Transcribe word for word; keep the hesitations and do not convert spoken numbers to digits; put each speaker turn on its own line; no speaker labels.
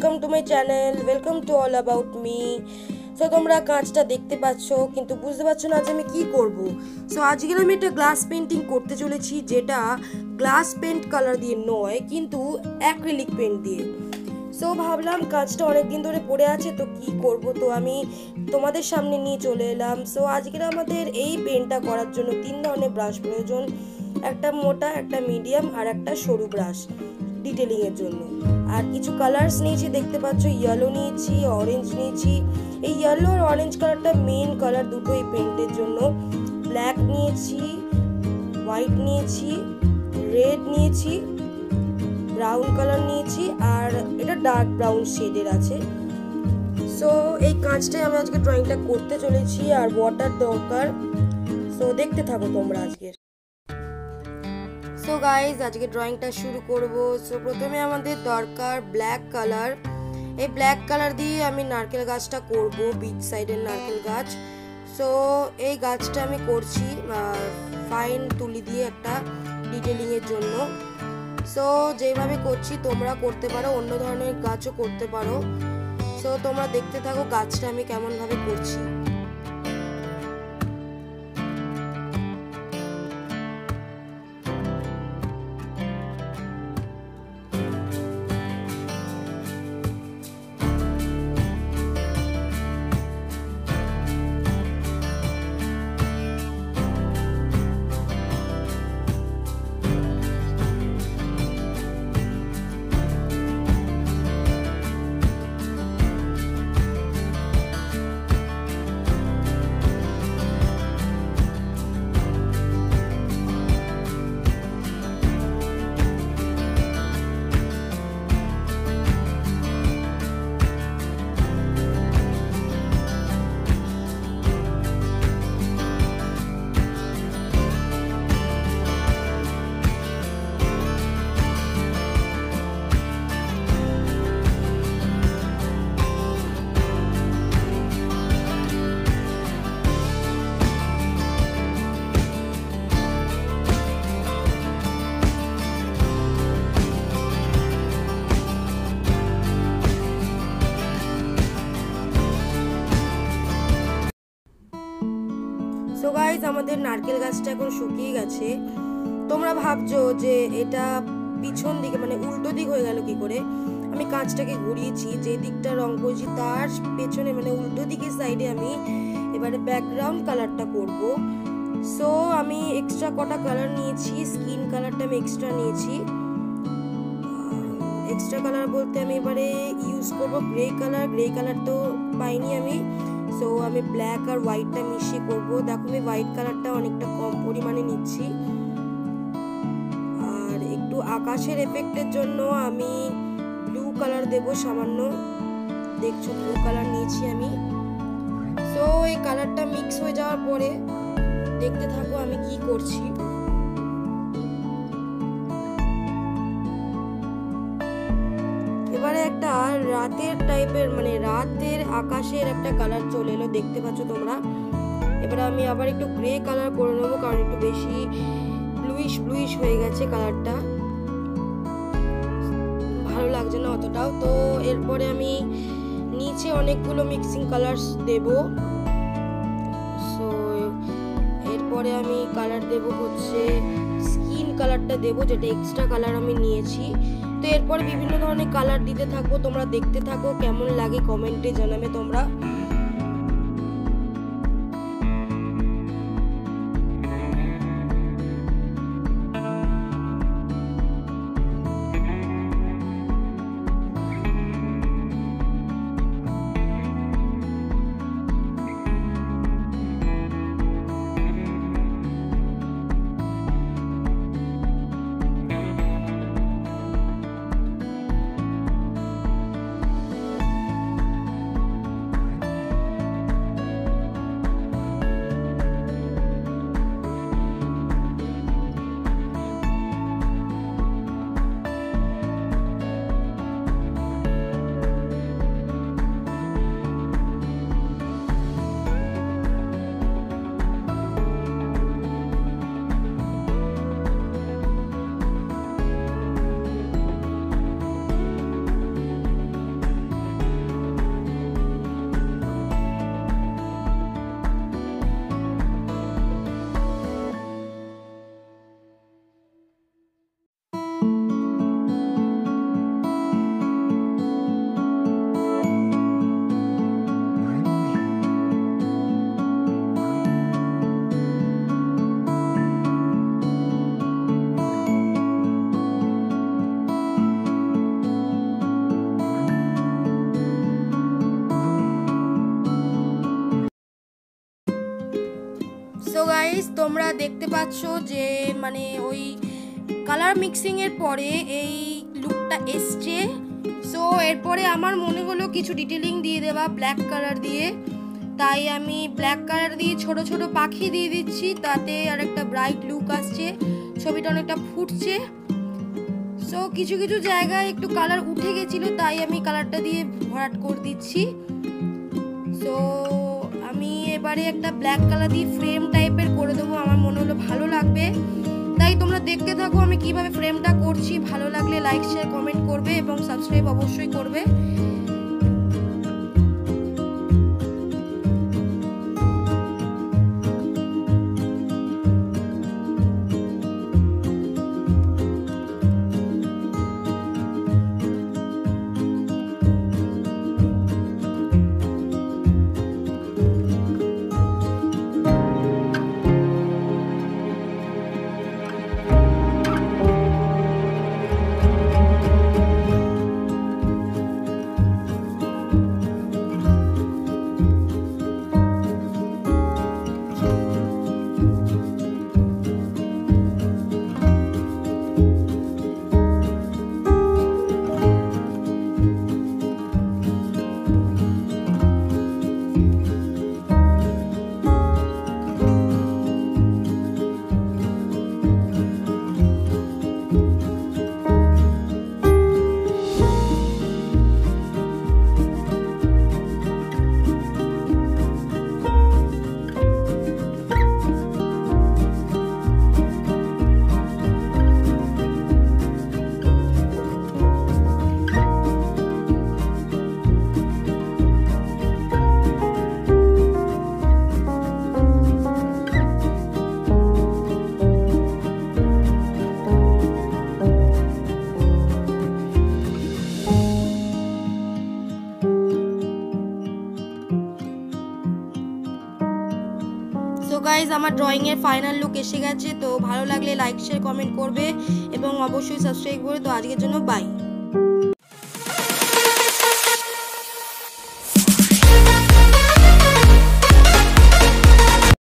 Welcome to my channel welcome to all about me. So तुम्हारा काँचटा देखते पाচ্ছো কিন্তু বুঝতে পারছো না আজ আমি কি করব। সো আজকে আমি একটা গ্লাস পেইন্টিং করতে চলেছি, যেটা গ্লাস পেইন্ট কালার দিয়ে নয় কিন্তু অ্যাক্রিলিক পেইন্ট দিয়ে। সো ভাবলাম কাঁচটা অনেক দিন ধরে পড়ে আছে, তো কি করব, তো আমি তোমাদের সামনে নিয়ে চলে এলাম। সো আজকে আমাদের এই পেইন্টটা করার জন্য তিন ধরনের ব্রাশ প্রয়োজন, একটা মোটা, একটা মিডিয়াম আর একটা সরু ব্রাশ ডিটেলিং এর জন্য। আর কিছু কালার্স নিয়েছি, দেখতে পাচ্ছ ইয়েলো নিয়েছি, অরেঞ্জ নিয়েছি। এই ইয়েলো আর অরেঞ্জ কালারটা মেইন কালার দুটো এই পেইন্টের জন্য। ব্ল্যাক নিয়েছি, হোয়াইট নিয়েছি, রেড নিয়েছি, ব্রাউন কালার নিয়েছি, আর এটা ডার্ক ব্রাউন শেডের আছে। সো এই কাঁচটাই আমি আজকে ড্রয়িংটা করতে চলেছি, আর ওয়াটার দরকার। সো দেখতে থাকো তোমরা আজকে। সো গাইজ আজকে ড্রয়িংটা শুরু করব। সো প্রথমে আমাদের দরকার ব্ল্যাক কালার। এই ব্ল্যাক কালার দিয়ে আমি নারকেল গাছটা করব, বিচ সাইডের নারকেল গাছ। সো এই গাছটা আমি করছি ফাইন তুলি দিয়ে একটা ডিটেলিং এর জন্য। সো যেভাবে করছি তোমরা করতে পারো, অন্য ধরনের গাছও করতে পারো। সো তোমরা দেখতে থাকো গাছটা আমি কেমন ভাবে করছি। সো গাইজ আমাদের নারকেল গাছটা এখন শুকিয়ে গেছে। তোমরা ভাবছো যে এটা পিছন দিকে মানে উল্টো দিক হয়ে গেল কি করে। আমি কাঁচটাকে ঘুরিয়েছি, যে দিকটা রং করেছি তার পেছনে মানে উল্টো দিকের সাইডে আমি এবারে ব্যাকগ্রাউন্ড কালারটা করব। সো আমি এক্সট্রা কটা কালার নিয়েছি, স্কিন কালারটা আমি এক্সট্রা নিয়েছি। এক্সট্রা কালার বলতে আমি এবারে ইউজ করব গ্রে কালার। গ্রে কালার তো পাইনি আমি, সো আমি ব্ল্যাক আর হোয়াইটটা মিশিয়ে করব। দেখো আমি হোয়াইট কালারটা অনেকটা কম পরিমাণে নিচ্ছি। আর একটু আকাশের এফেক্টের জন্য আমি ব্লু কালার দেব সামান্য, দেখছো ব্লু কালার নিয়েছি আমি। সো এই কালারটা মিক্স হয়ে যাওয়ার পরে দেখতে থাকো আমি কি করছি। এবারে একটা রাতের টাইপের মানে রাতের আকাশের একটা কালার চলে এলো, দেখতে পাচ্ছ তোমরা। এবারে আমি আবার একটু গ্রে কালার করে নেবো, কারণ একটু বেশি ব্লুইশ ব্লুইশ হয়ে গেছে কালারটা, ভালো লাগছে না অতটাও। তো এরপরে আমি নিচে অনেকগুলো মিক্সিং কালার দেব। সো এরপরে আমি কালার দেব হচ্ছে স্কিন কালারটা দেব, যেটা এক্সট্রা কালার আমি নিয়েছি। তো এরপরে বিভিন্ন ধরনের কালার দিতে থাকবো, তোমরা দেখতে থাকো কেমন লাগে কমেন্টে জানাবে তোমরা। সো গাইস তোমরা দেখতে পাচ্ছ যে মানে ওই কালার মিক্সিং এর পরে এই লুকটা এসছে। সো এরপরে আমার মনে হলো কিছু ডিটেলিং দিয়ে দেওয়া ব্ল্যাক কালার দিয়ে, তাই আমি ব্ল্যাক কালার দিয়ে ছোট ছোট পাখি দিয়ে দিচ্ছি, তাতে আর একটা ব্রাইট লুক আসছে, ছবিটা অনেকটা ফুটছে। সো কিছু কিছু জায়গায় একটু কালার উঠে গেছিলো, তাই আমি কালারটা দিয়ে ভরাট করে দিচ্ছি। সো আমি এবারে একটা ব্ল্যাক কালার দিয়ে ফ্রেম টাইপের করে দেবো, আমার মনে হলো ভালো লাগবে, তাই তোমরা দেখতে থাকো আমি কিভাবে ফ্রেমটা করছি। ভালো লাগলে লাইক শেয়ার কমেন্ট করবে এবং সাবস্ক্রাইব অবশ্যই করবে। তো গাইজ আমার ড্রয়িং এর ফাইনাল লুক এসে গেছে। তো ভালো লাগলে লাইক শেয়ার কমেন্ট করবে এবং অবশ্যই সাবস্ক্রাইব করবে। তো আজকের জন্য বাই।